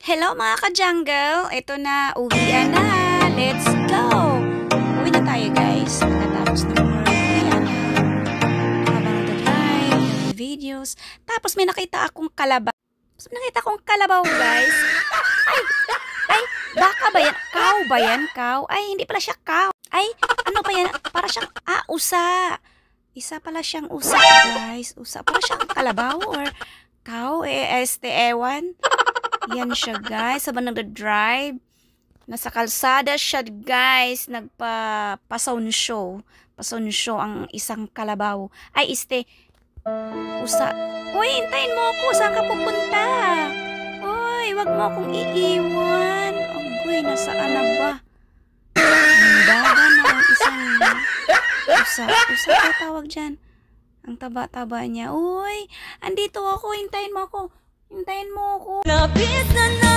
Hello mga ka-jungle! Ito na, uwian na! Let's go! Uwi na tayo guys. Pagkatapos ng uwian na. Habang nag-drive, videos. Tapos may nakita akong kalabaw. Guys. Ay, baka ba yan? Cow ba yan? Cow? Ay, hindi pala siya cow. Ay, ano ba yan? Para siyang, usa. Isa pala siyang usa guys. Usa. Para siyang kalabaw or cow. Ewan. Yan siya guys, habang nagda-drive. Nasa kalsada siya guys, nagpa-pasound show. Pasound show ang isang kalabaw. Ay, usa. Uy, hintayin mo ako, saan ka pupunta? Uy, wag mo akong iiwan. Uy, nasaan na ba? Ang baba na ang isang usa. Usa ka tawag dyan. Ang taba-taba niya. Uy, andito ako, hintayin mo ako. Hintayin mo ako. Lapit na